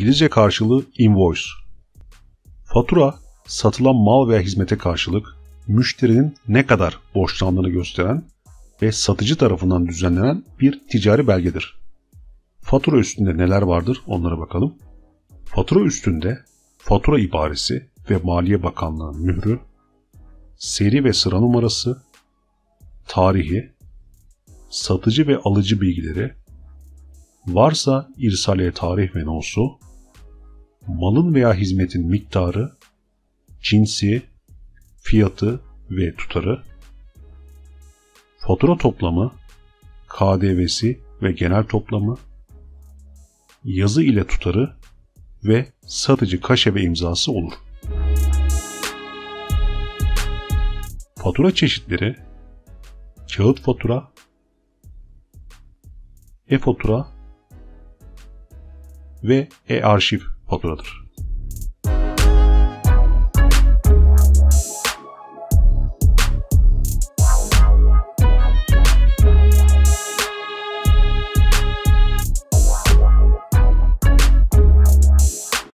İngilizce karşılığı invoice. Fatura, satılan mal veya hizmete karşılık müşterinin ne kadar borçlandığını gösteren ve satıcı tarafından düzenlenen bir ticari belgedir. Fatura üstünde neler vardır onlara bakalım. Fatura üstünde fatura ibaresi ve Maliye Bakanlığı'nın mührü, seri ve sıra numarası, tarihi, satıcı ve alıcı bilgileri, varsa irsaliye tarih ve nosu, malın veya hizmetin miktarı, cinsi, fiyatı ve tutarı, fatura toplamı, KDV'si ve genel toplamı, yazı ile tutarı ve satıcı kaşe ve imzası olur. Fatura çeşitleri kağıt fatura, e-fatura ve e-arşiv faturadır.